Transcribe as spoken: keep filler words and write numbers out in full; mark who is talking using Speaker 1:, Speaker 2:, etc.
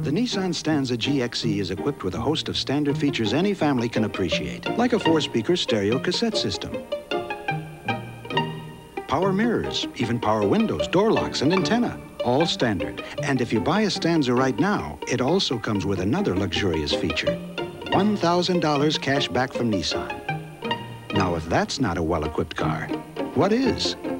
Speaker 1: The Nissan Stanza G X E is equipped with a host of standard features any family can appreciate, like a four-speaker stereo cassette system, power mirrors, even power windows, door locks, and antenna, all standard. And if you buy a Stanza right now, it also comes with another luxurious feature, one thousand dollars cash back from Nissan. Now, if that's not a well-equipped car, what is?